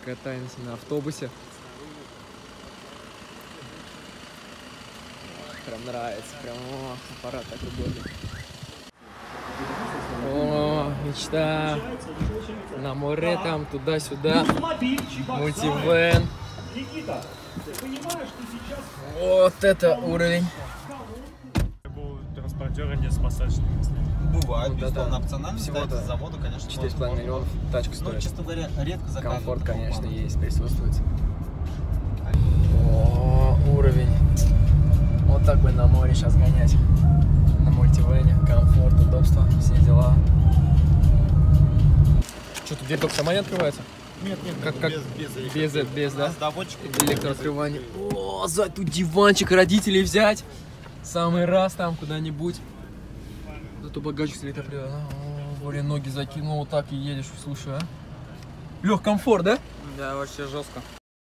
катаемся на автобусе. Прям нравится, прям аппарат такой удобный. О, мечта. На море там, туда-сюда. Мультивэн. Вот это уровень. Транспортера не с посадочными местами. Бывает, Вот безусловно, это опционально ставить из завода, конечно. 4,5 миллионов тачка Ну, стоит. честно говоря, редко заказывают. Комфорт, конечно, есть, присутствует. О, уровень. Вот так бы на море сейчас гонять. На мультивэне. Комфорт, удобство, все дела. Что, тут дверь только сама не открывается? Нет, Как без, да? С доводчиком. Электрооткрывание. О, за тут диванчик родителей взять. Самый раз там куда-нибудь. Зато багажник с электроприводом. О, более ноги закинул, вот так и едешь, слушай, а. Лег, комфорт, да? Да, вообще жестко.